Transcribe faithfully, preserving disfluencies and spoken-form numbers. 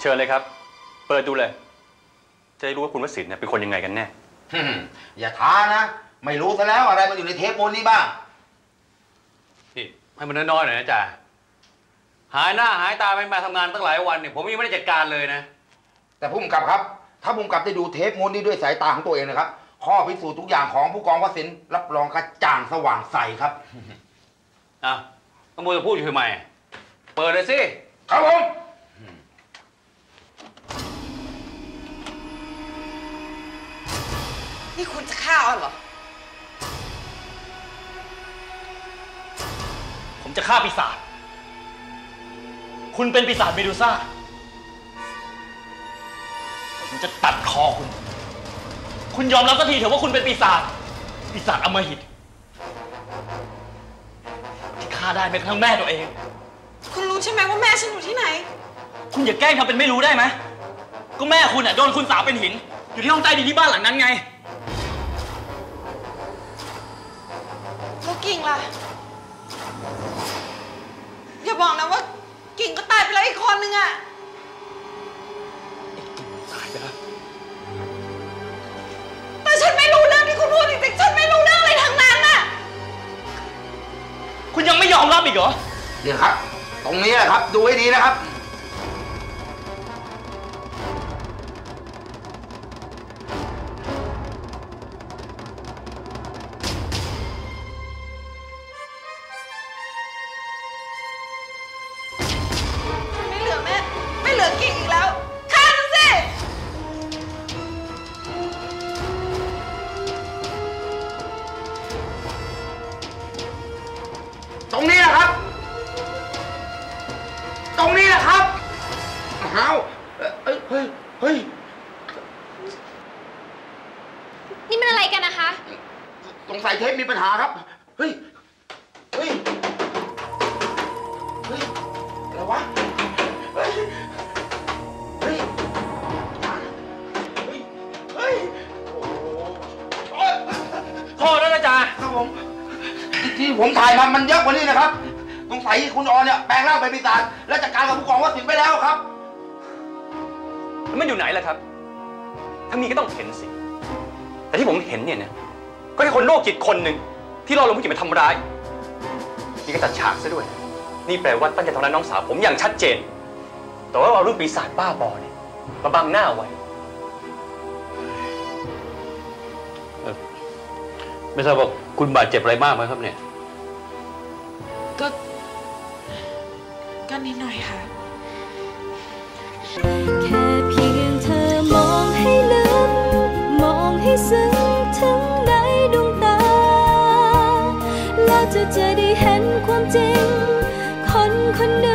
เชิญเลยครับเปิดดูเลยจะได้รู้ว่าคุณวสินทร์เนี่ยเป็นคนยังไงกันแน่อย่าท้านะไม่รู้ซะแล้วอะไรมันอยู่ในเทปบนนี้บ้างนี่ให้มันน้อยๆหน่อยนะจ่าหายหน้าหายตาไปมาทำงานตั้งหลายวันเนี่ยผมยังไม่ได้จัดการเลยนะแต่ผู้กำกับครับถ้าผู้กำกับได้ดูเทปม้วนนี้ด้วยสายตาของตัวเองนะครับข้อพิสูจน์ทุกอย่างของผู้กองวสินทร์รับรองกระจ่างสว่างใสครับอ่ะขโมยจะพูดอยู่ทำไมเปิดเลยสิครับผมนี่คุณจะฆ่าอ้อนเหรอผมจะฆ่าปีศาจคุณเป็นปีศาจเมดูซ่าผมจะตัดคอคุณคุณยอมรับสักทีเถอะว่าคุณเป็นปีศาจปีศาจอำมหิตที่ฆ่าได้แม้กระทั่งแม่ตัวเองคุณรู้ใช่ไหมว่าแม่ฉันอยู่ที่ไหนคุณอย่าแกล้งทำเป็นไม่รู้ได้ไหมก็แม่คุณอ่ะโดนคุณสาวเป็นหินอยู่ที่ห้องใต้ดินที่บ้านหลังนั้นไงแล้วกิ่งล่ะอย่าบอกนะว่ากิ่งก็ตายไปแล้วอีกคนนึงอะไอ้กิ่งตายไปแล้วแต่ฉันไม่รู้เรื่องที่คุณพูดจริงๆฉันไม่รู้เรื่องอะไรทั้งนั้นน่ะคุณยังไม่ยอมรับอีกเหรอเดี๋ยวครับตรงนี้แหละครับดูให้ดีนะครับตรงนี้แหละครับตรงนี้แหละครับอ้าวเฮ้ยเฮ้ยเฮ้ยนี่มันอะไรกันนะคะสงสัยเทปมีปัญหาครับเฮ้ยเฮ้ยเฮ้ยอะไรวะเฮ้ยเฮ้ยเฮ้ยโอ้โทษด้วยนะจ๊ะครับผมที่ผมถ่ายมามันเยอะกว่านี้นะครับสงสัยคุณออนเนี่ยแปลงร่างเป็นปีศาจและจัดการกับผู้กองวสินทร์ไปแล้วครับมันอยู่ไหนล่ะครับถ้ามีก็ต้องเห็นสิแต่ที่ผมเห็นเนี่ยนะก็แค่คนโรคจิตคนหนึ่งที่รอลงผู้หญิงมาทำร้ายนี่ก็ตัดฉากซะด้วยนี่แปลว่าตั้งใจทำร้ายน้องสาวผมอย่างชัดเจนแต่ว่าเอาเรื่องปีศาจบ้าบอเนี่ยมาบังหน้าไว้ไม่ทราบว่าคุณบาดเจ็บอะไรมากไหมครับเนี่ยก็ก็นิดหน่อยค่ะแค่เพียงเธอมองให้ลึกมองให้ซึ้งถึงในดวงตาแล้วเธอจะได้เห็นความจริงคนคนหนึ่ง